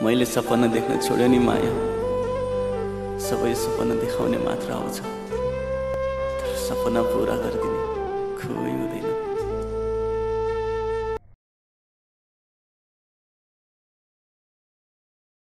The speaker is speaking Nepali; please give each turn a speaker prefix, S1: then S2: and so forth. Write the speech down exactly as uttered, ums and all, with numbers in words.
S1: मैले सपना देख्न छोड्यो नि माया, सबै सपना देखाउने मात्र आउँछ, तर सपना पूरा गरिदिने खोइ हुँदैन।